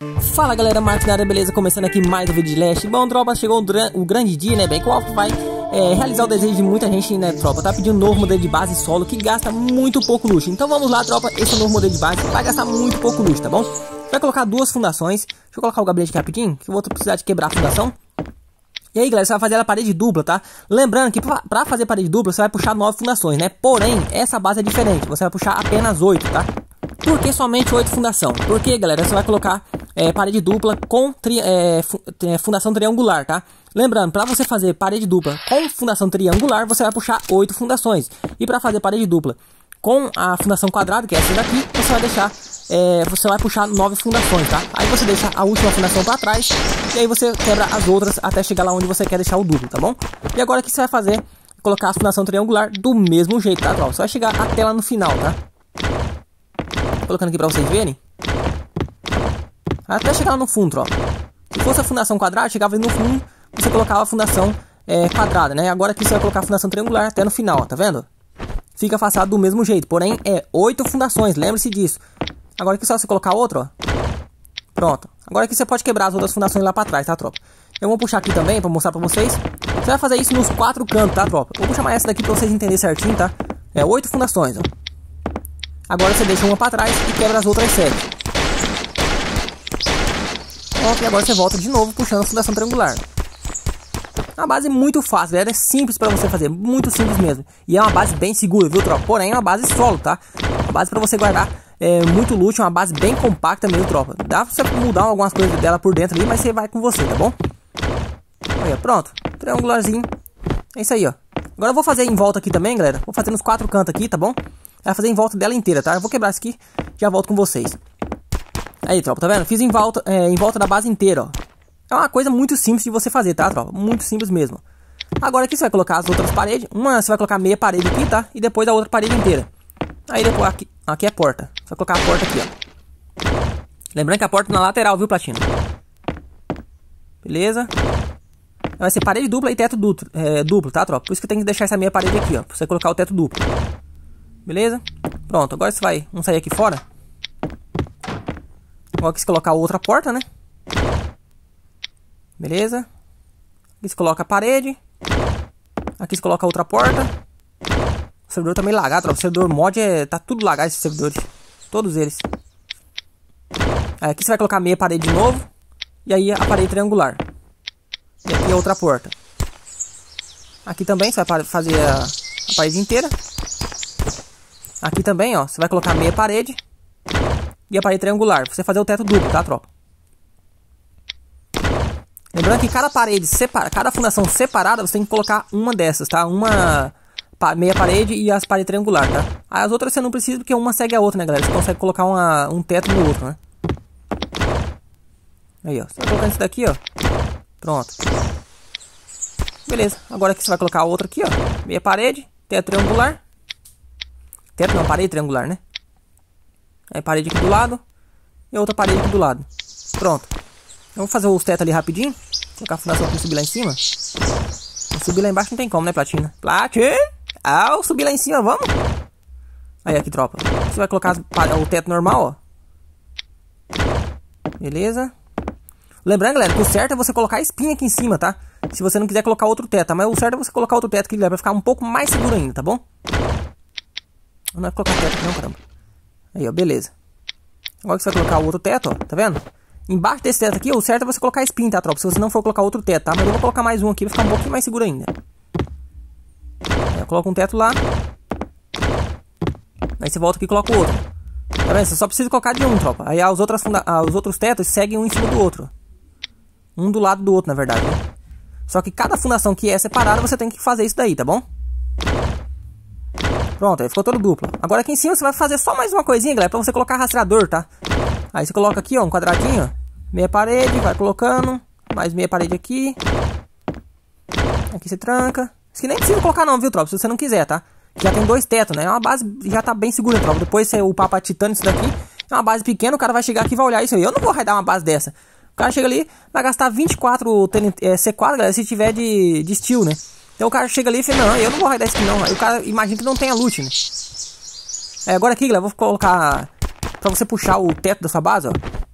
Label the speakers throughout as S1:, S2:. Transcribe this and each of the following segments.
S1: Fala galera, Marcos na área, beleza? Começando aqui mais um vídeo de Last. Bom, tropa, chegou o grande dia, né, bem? Qual vai realizar o desejo de muita gente, né, tropa? Tá pedindo um novo modelo de base solo que gasta muito pouco luxo. Então vamos lá, tropa, esse novo modelo de base vai gastar muito pouco luxo, tá bom? Vai colocar duas fundações. Deixa eu colocar o gabinete aqui rapidinho, que eu vou precisar de quebrar a fundação. E aí, galera, você vai fazer a parede dupla, tá? Lembrando que pra fazer parede dupla, você vai puxar 9 fundações, né? Porém, essa base é diferente, você vai puxar apenas 8, tá? Por que somente 8 fundação? Porque, galera, você vai colocar parede dupla com fundação triangular, tá? Lembrando, para você fazer parede dupla com fundação triangular, você vai puxar 8 fundações. E para fazer parede dupla com a fundação quadrada, que é essa daqui, você vai puxar 9 fundações, tá? Aí você deixa a última fundação para trás e aí você quebra as outras até chegar lá onde você quer deixar o duplo, tá bom? E agora o que você vai fazer? Colocar a fundação triangular do mesmo jeito, tá, tropa? Você vai chegar até lá no final, tá? Colocando aqui para vocês verem. Até chegar lá no fundo, ó. Se fosse a fundação quadrada, chegava ali no fundo, você colocava a fundação quadrada, né? Agora aqui você vai colocar a fundação triangular até no final, ó, tá vendo? Fica afastado do mesmo jeito, porém é 8 fundações, lembre-se disso. Agora aqui só você colocar outra, ó. Pronto. Agora aqui você pode quebrar as outras fundações lá pra trás, tá, tropa? Eu vou puxar aqui também pra mostrar pra vocês. Você vai fazer isso nos 4 cantos, tá, tropa? Eu vou chamar essa daqui pra vocês entenderem certinho, tá? É 8 fundações, ó. Agora você deixa uma pra trás e quebra as outras 7. Pronto, e agora você volta de novo puxando a fundação triangular. Uma base muito fácil, galera. É simples pra você fazer, muito simples mesmo. E é uma base bem segura, viu, tropa? Porém é uma base solo, tá? Uma base pra você guardar muito loot, uma base bem compacta mesmo, tropa. Dá pra você mudar algumas coisas dela por dentro ali, mas você vai com você, tá bom? Aí, ó, pronto. Triangularzinho. É isso aí, ó. Agora eu vou fazer em volta aqui também, galera. Vou fazer nos 4 cantos aqui, tá bom? Vai fazer em volta dela inteira, tá? Eu vou quebrar isso aqui, já volto com vocês. Aí, tropa, tá vendo? Fiz em volta da base inteira, ó. É uma coisa muito simples de você fazer, tá, tropa? Muito simples mesmo. Agora aqui você vai colocar as outras paredes. Uma você vai colocar meia parede aqui, tá? E depois a outra parede inteira. Aí depois aqui é a porta. Você vai colocar a porta aqui, ó. Lembrando que a porta na lateral, viu, Platina? Beleza? Vai ser parede dupla e teto duplo, tá, tropa? Por isso que tem que deixar essa meia parede aqui, ó. Pra você colocar o teto duplo. Beleza? Pronto, agora você vai... Vamos sair aqui fora. Agora aqui você colocar outra porta, né? Beleza? Aqui você coloca a parede. Aqui você coloca outra porta. O servidor tá meio lagado, tropa. O servidor mod tá tudo lagado, esses servidores. Todos eles. Aí aqui você vai colocar meia parede de novo. E aí a parede triangular. E aqui a outra porta. Aqui também você vai fazer a parede inteira. Aqui também, ó, você vai colocar meia parede e a parede triangular. Pra você fazer o teto duplo, tá, tropa? Lembrando que cada parede cada fundação separada, você tem que colocar uma dessas, tá? Uma meia parede e as paredes triangular, tá? Aí as outras você não precisa porque uma segue a outra, né, galera? Você consegue colocar um teto no outro, né? Aí, ó, você vai colocando isso daqui, ó. Pronto. Beleza, agora aqui você vai colocar a outra aqui, ó. Meia parede, teto triangular. Teto não, parede triangular, né? Aí parede aqui do lado. E outra parede aqui do lado. Pronto. Eu vou fazer os tetos ali rapidinho. Colocar a fundação aqui e subir lá em cima. Subir lá embaixo não tem como, né, Platina? Platina! Ao subir lá em cima, vamos! Aí, aqui, tropa. Você vai colocar o teto normal, ó. Beleza. Lembrando, galera, que o certo é você colocar a espinha aqui em cima, tá? Se você não quiser colocar outro teto, tá? Mas o certo é você colocar outro teto aqui, galera, pra ficar um pouco mais seguro ainda, tá bom? Não vai colocar teto aqui não, caramba. Aí, ó, beleza. Agora que você vai colocar o outro teto, ó, tá vendo? Embaixo desse teto aqui, o certo é você colocar espinho, tá, tropa? Se você não for colocar outro teto, tá? Mas eu vou colocar mais um aqui, vai ficar um pouquinho mais seguro ainda. Aí, eu coloco um teto lá. Aí você volta aqui e coloca o outro. Tá vendo? Você só precisa colocar de um, tropa. Aí os outros tetos seguem um em cima do outro. Um do lado do outro, na verdade, né? Só que cada fundação que é separada, você tem que fazer isso daí, tá bom? Pronto, aí ficou todo duplo. Agora aqui em cima você vai fazer só mais uma coisinha, galera, pra você colocar rastreador, tá? Aí você coloca aqui, ó, um quadradinho, ó, meia parede, vai colocando, mais meia parede aqui. Aqui você tranca. Isso aqui nem precisa colocar não, viu, tropa, se você não quiser, tá? Já tem 2 tetos, né? É uma base, já tá bem segura, tropa. Depois você upar pra titânio isso daqui, é uma base pequena, o cara vai chegar aqui e vai olhar isso aí. Eu não vou raidar uma base dessa. O cara chega ali, vai gastar 24 C4, galera, se tiver de steel, né? Então o cara chega ali e fala, não, eu não vou raidar isso aqui não. Aí o cara imagina que não tenha loot, né? Agora aqui, galera, vou colocar pra você puxar o teto da sua base, ó.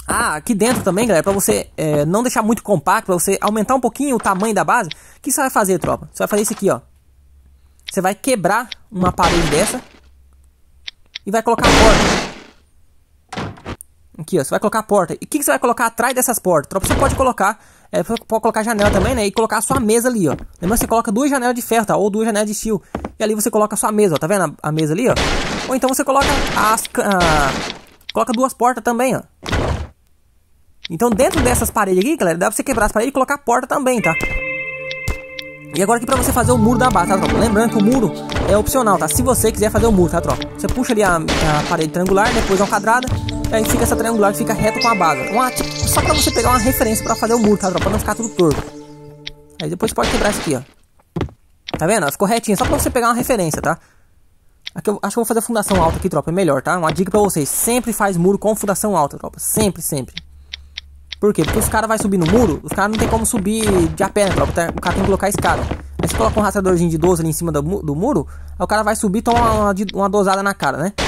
S1: Ah, aqui dentro também, galera, pra você não deixar muito compacto, pra você aumentar um pouquinho o tamanho da base, o que você vai fazer, tropa? Você vai fazer isso aqui, ó. Você vai quebrar uma parede dessa e vai colocar a porta. Aqui, ó, você vai colocar a porta. E o que você vai colocar atrás dessas portas? Tropa, você pode colocar janela também, né? E colocar a sua mesa ali, ó. Lembra que você coloca 2 janelas de ferro, tá? Ou 2 janelas de steel. E ali você coloca a sua mesa, ó. Tá vendo a mesa ali, ó? Ou então você coloca coloca 2 portas também, ó. Então dentro dessas paredes aqui, galera, dá pra você quebrar as paredes e colocar a porta também, tá? E agora aqui pra você fazer o muro da base, tá, tropa? Lembrando que o muro é opcional, tá? Se você quiser fazer o muro, tá, tropa? Você puxa ali a parede triangular, depois uma quadrada, e aí fica essa triangular que fica reto com a base. Só pra você pegar uma referência pra fazer o muro, tá, tropa? Pra não ficar tudo torto. Aí depois você pode quebrar isso aqui, ó. Tá vendo? Ficou retinho, só pra você pegar uma referência, tá? Aqui eu acho que eu vou fazer fundação alta aqui, tropa. É melhor, tá? Uma dica pra vocês. Sempre faz muro com fundação alta, tropa. Sempre, sempre. Por quê? Porque os caras vão subir no muro, os caras não tem como subir de a pé, né, tropa? O cara tem que colocar a escada. Aí você coloca um rastreadorzinho de 12 ali em cima do muro, aí o cara vai subir e toma uma dosada na cara, né?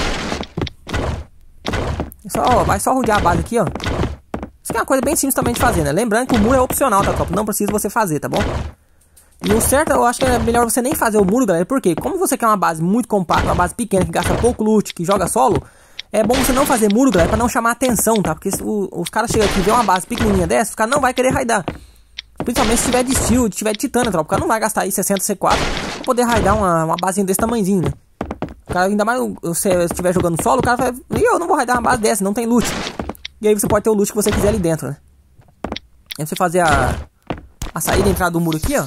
S1: Vai só rodear a base aqui, ó. Isso aqui é uma coisa bem simples também de fazer, né? Lembrando que o muro é opcional, tá, tropa? Não precisa você fazer, tá bom? E o certo, eu acho que é melhor você nem fazer o muro, galera. Por quê? Como você quer uma base muito compacta, uma base pequena, que gasta pouco loot, que joga solo, é bom você não fazer muro, galera, pra não chamar atenção, tá? Porque os caras chegam aqui e vê uma base pequenininha dessa, os caras não vai querer raidar. Principalmente se tiver de steel, se tiver de titânio, tropa. O cara não vai gastar aí 60 C4 pra poder raidar uma basinha desse tamanhozinho, né? O cara, ainda mais se estiver jogando solo, o cara vai... Eu não vou raidar uma base dessa, não tem loot. E aí você pode ter o loot que você quiser ali dentro, né? Aí você fazer a saída e entrada do muro aqui, ó.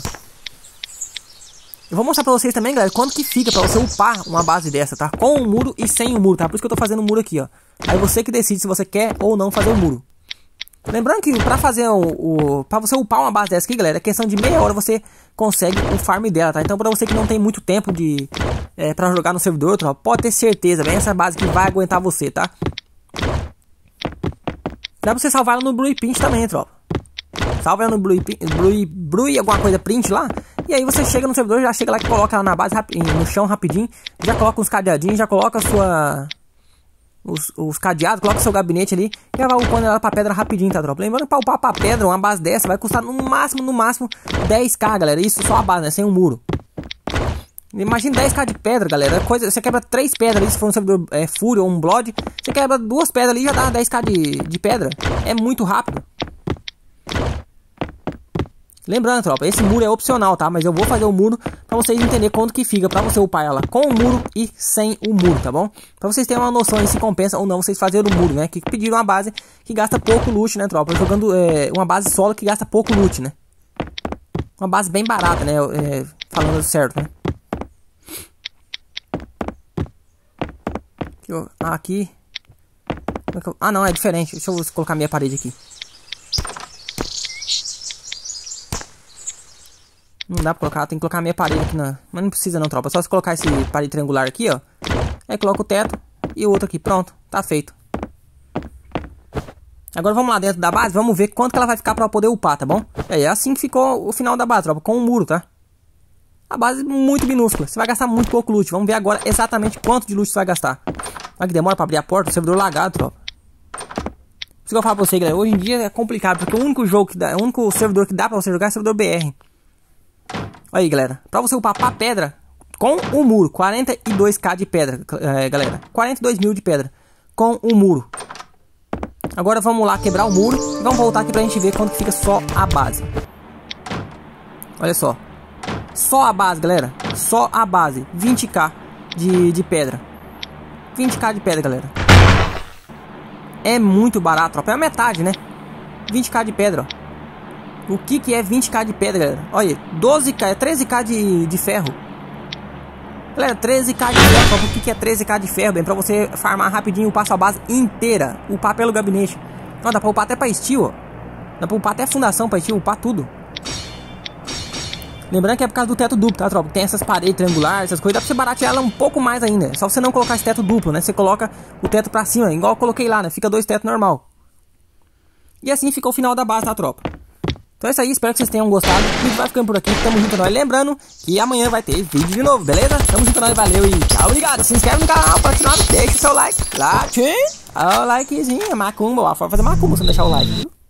S1: Eu vou mostrar pra vocês também, galera, quanto que fica pra você upar uma base dessa, tá? Com o muro e sem o muro, tá? Por isso que eu tô fazendo o muro aqui, ó. Aí você que decide se você quer ou não fazer o muro. Lembrando que pra fazer pra você upar uma base dessa aqui, galera, é questão de meia hora você consegue o farm dela, tá? Então pra você que não tem muito tempo pra jogar no servidor, tropa, pode ter certeza, vem essa base que vai aguentar você, tá? Dá pra você salvar ela no Blue Print também, tropa. Salva ela no Blue alguma coisa print lá. E aí você chega no servidor, já chega lá que coloca ela na base, no chão rapidinho. Já coloca uns cadeadinhos, já coloca os cadeados, coloca o seu gabinete ali. E já vai upando ela pra pedra rapidinho, tá, tropa? Lembrando que pra upar pra pedra, uma base dessa vai custar no máximo 10k, galera. Isso só a base, né? Sem um muro. Imagina 10k de pedra, galera. Você quebra 3 pedras ali, se for um servidor Fury ou um Blood. Você quebra 2 pedras ali e já dá 10k de pedra. É muito rápido. Lembrando, tropa, esse muro é opcional, tá? Mas eu vou fazer o muro pra vocês entenderem quanto que fica pra você upar ela com o muro e sem o muro, tá bom? Pra vocês terem uma noção aí se compensa ou não vocês fazerem o muro, né? Que pediram uma base que gasta pouco loot, né, tropa? Jogando uma base solo que gasta pouco loot, né? Uma base bem barata, né? Falando certo, né? Aqui... Ah, não, é diferente. Deixa eu colocar minha parede aqui. Não dá pra colocar, tem que colocar a minha parede aqui na... Mas não precisa não, tropa. Só se colocar esse parede triangular aqui, ó. Aí coloca o teto e o outro aqui. Pronto, tá feito. Agora vamos lá dentro da base, vamos ver quanto que ela vai ficar pra poder upar, tá bom? É assim que ficou o final da base, tropa, com o muro, tá? A base muito minúscula, você vai gastar muito pouco loot. Vamos ver agora exatamente quanto de loot você vai gastar. Olha que demora pra abrir a porta, o servidor lagado, tropa. Por isso que eu falo pra você, galera, hoje em dia é complicado, porque o único jogo que dá, o único servidor que dá pra você jogar é o servidor BR. Olha aí, galera, pra você upar pra pedra com o muro, 42k de pedra, galera, 42 mil de pedra com o muro. Agora vamos lá quebrar o muro e vamos voltar aqui pra gente ver quanto que fica só a base. Olha só, só a base, galera, só a base, 20k de pedra, 20k de pedra, galera. É muito barato, tropa, é a metade, né? 20k de pedra, ó. O que é 20k de pedra, galera? Olha, 12k, 13k de ferro. Galera, 13k de ferro. O que é 13k de ferro? Bem, pra você farmar rapidinho, upar sua base inteira. Upar pelo gabinete. Ó, dá pra upar até pra steel, ó. Dá pra upar até fundação pra steel, upar tudo. Lembrando que é por causa do teto duplo, tá, tropa? Tem essas paredes triangulares, essas coisas. Dá pra você baratear ela um pouco mais ainda. É só você não colocar esse teto duplo, né? Você coloca o teto pra cima, igual eu coloquei lá, né? Fica 2 tetos normal. E assim fica o final da base, tá, tropa? Então é isso aí, espero que vocês tenham gostado. O vídeo vai ficando por aqui, tamo junto a nós. Lembrando que amanhã vai ter vídeo de novo, beleza? Tamo junto a nós, valeu e tchau, obrigado. Se inscreve no canal, deixa o seu like lá, tchim. O likezinho, é macumba, a forma de fazer macumba, se não deixar o like, viu?